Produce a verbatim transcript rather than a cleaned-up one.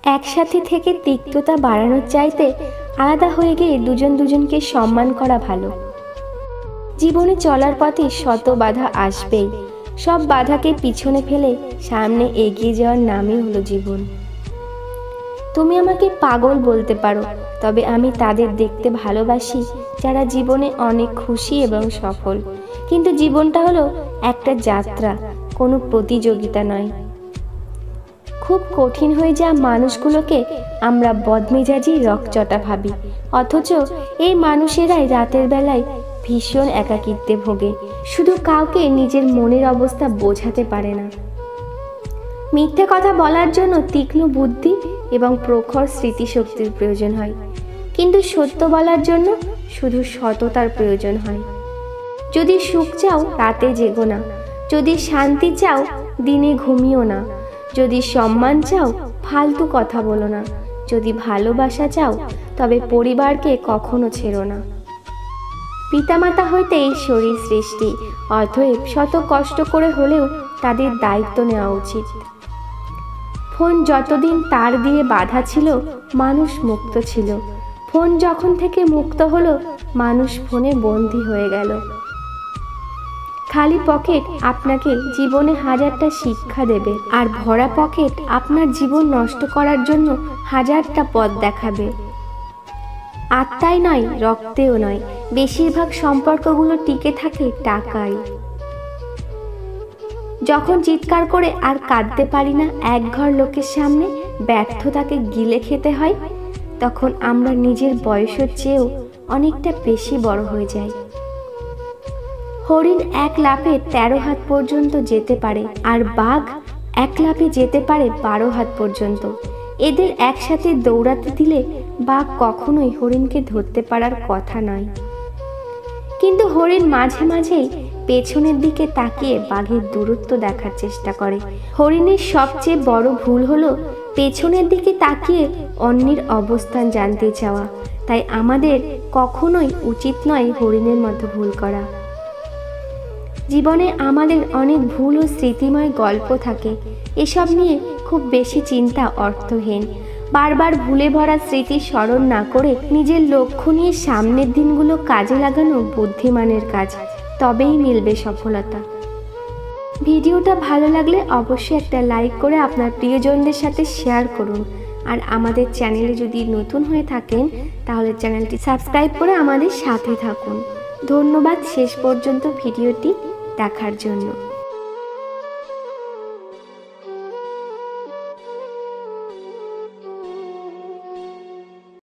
একসাথে থেকে তিক্ততা বাড়ানোর চাইতে আলাদা হয়ে গিয়ে দুজন দুজনকে সম্মান করা ভালো। জীবনে চলার পথে শত বাধা আসবেই, সব বাধাকে পিছনে ফেলে সামনে এগিয়ে যাওয়ার নামই হলো জীবন। তুমি আমাকে পাগল বলতে পারো, তবে আমি তাদের দেখতে ভালোবাসি যারা জীবনে অনেক খুশি এবং সফল। কিন্তু জীবনটা হলো একটা যাত্রা, কোনো প্রতিযোগিতা নয়। খুব কঠিন হয়ে যাওয়া মানুষগুলোকে আমরা বদমেজাজি রকচটা ভাবি, অথচ এই মানুষেরাই রাতের বেলায় ভীষণ একাকিত্বে ভোগে, শুধু কাউকে নিজের মনের অবস্থা বোঝাতে পারে না। মিথ্যে কথা বলার জন্য তীক্ষ্ণ বুদ্ধি এবং প্রখর স্মৃতিশক্তির প্রয়োজন হয়, কিন্তু সত্য বলার জন্য শুধু সততার প্রয়োজন হয়। যদি সুখ চাও রাতে জেগো না, যদি শান্তি চাও দিনে ঘুমিও না, যদি সম্মান চাও ফালতু কথা বলো না, যদি ভালোবাসা চাও তবে পরিবারকে কখনো ছেড়ো না। পিতামাতা হইতে ঈশ্বরের সৃষ্টি, অতএব শত কষ্ট করে হলেও তাদের দায়িত্ব নেওয়া উচিত। ফোন যতদিন তার দিয়ে বাঁধা ছিল মানুষ মুক্ত ছিল, ফোন যখন থেকে মুক্ত হলো মানুষ ফোনে বন্দী হয়ে গেল। খালি পকেট আপনাকে জীবনে হাজারটা শিক্ষা দেবে, আর ভরা পকেট আপনার জীবন নষ্ট করার জন্য হাজারটা পথ দেখাবে। আত্মায় নয়, রক্তেও নয়, বেশিরভাগ সম্পর্কগুলো টিকে থাকে টাকায়। যখন চিৎকার করে আর কাঁদতে পারি না এক ঘর লোকের সামনে, ব্যর্থতাকে গিলে খেতে হয়, তখন আমরা নিজের বয়সের চেয়েও অনেকটা বেশি বড় হয়ে যাই। হরিণ এক লাফে তেরো হাত পর্যন্ত যেতে পারে, আর বাঘ এক লাফে যেতে পারে বারো হাত পর্যন্ত। এদের একসাথে দৌড়াতে দিলে বাঘ কখনোই হরিণকে ধরতে পারার কথা নয়। কিন্তু হরিণ মাঝে মাঝেই পেছনের দিকে তাকিয়ে বাঘের দূরত্ব দেখার চেষ্টা করে। হরিণের সবচেয়ে বড় ভুল হলো পেছনের দিকে তাকিয়ে অন্যের অবস্থান জানতে চাওয়া। তাই আমাদের কখনোই উচিত নয় হরিণের মতো ভুল করা। জীবনে আমাদের অনেক ভুল ও স্মৃতিময় গল্প থাকে, এসব নিয়ে খুব বেশি চিন্তা অর্থহীন। বারবার ভুলে ভরা স্মৃতি স্মরণ না করে নিজের লক্ষ্য নিয়ে সামনের দিনগুলো কাজে লাগানো বুদ্ধিমানের কাজ, তবেই মিলবে সফলতা। ভিডিওটা ভালো লাগলে অবশ্যই একটা লাইক করে আপনার প্রিয়জনদের সাথে শেয়ার করুন, আর আমাদের চ্যানেলে যদি নতুন হয়ে থাকেন তাহলে চ্যানেলটি সাবস্ক্রাইব করে আমাদের সাথে থাকুন। ধন্যবাদ শেষ পর্যন্ত ভিডিওটি দেখার জন্য।